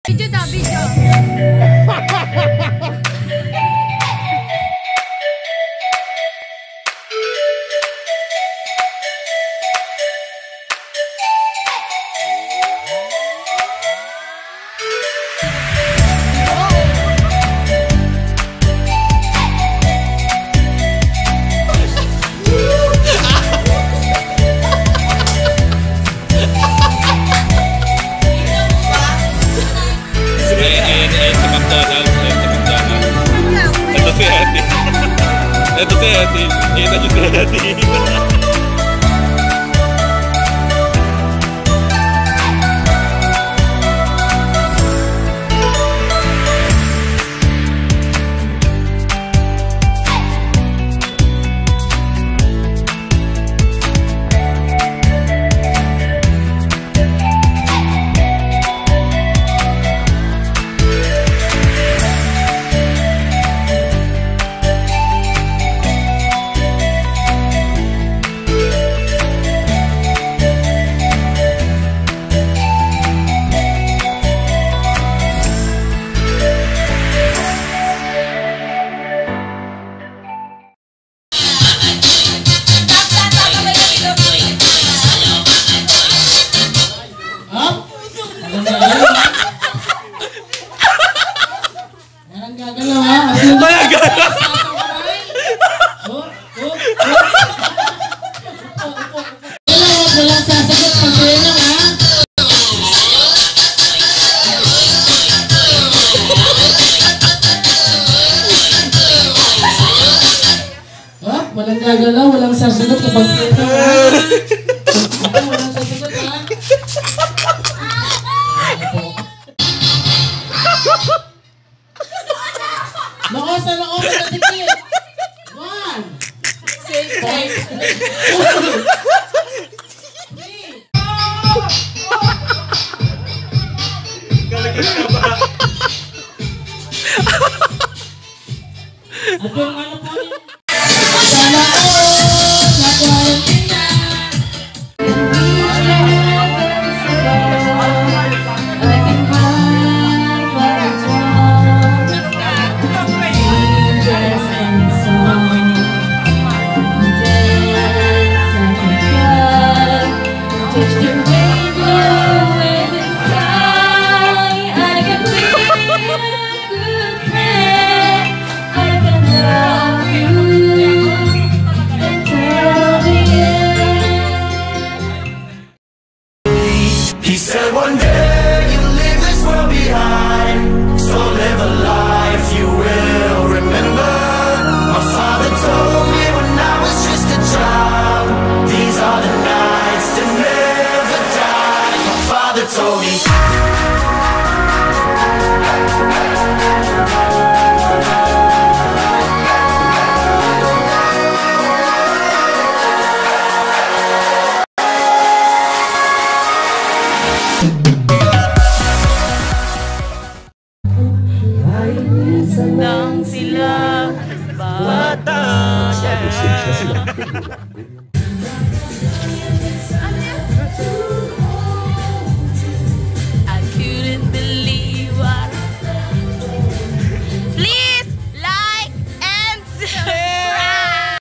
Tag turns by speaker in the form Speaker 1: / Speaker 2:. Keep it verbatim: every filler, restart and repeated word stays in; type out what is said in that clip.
Speaker 1: Video na, video.
Speaker 2: Ito si Eti. Kita nyo si Eti.
Speaker 3: Walang gagalaw, walang sasagot kapag kita ha. Walang sasagot ha. Loko sa loob na tikit. One. Six. Five. Three.
Speaker 2: Galagat ka ba?
Speaker 3: At yung ano po yun? Sana all na quarantena. I can find what is wrong. Dangerous and song. Dance and cry. Touch the rainbow in the sky. I can be a good friend. I can love you.
Speaker 4: He said one day you'll leave this world behind, so live a life you will remember. My father told me when I was just a child, these are the nights that never die. My father told me.
Speaker 1: Nang sila bata.